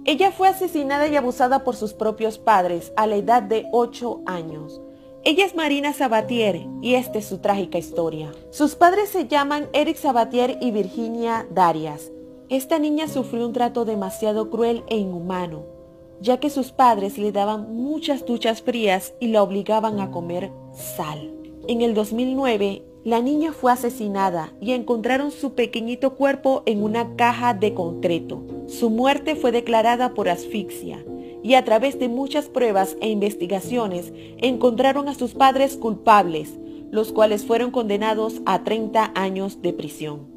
Ella fue asesinada y abusada por sus propios padres a la edad de 8 años. Ella es Marina Sabatier y esta es su trágica historia. Sus padres se llaman Eric Sabatier y Virginia Darias. Esta niña sufrió un trato demasiado cruel e inhumano, ya que sus padres le daban muchas duchas frías y la obligaban a comer sal. En el 2009, la niña fue asesinada y encontraron su pequeñito cuerpo en una caja de concreto. Su muerte fue declarada por asfixia y a través de muchas pruebas e investigaciones encontraron a sus padres culpables, los cuales fueron condenados a 30 años de prisión.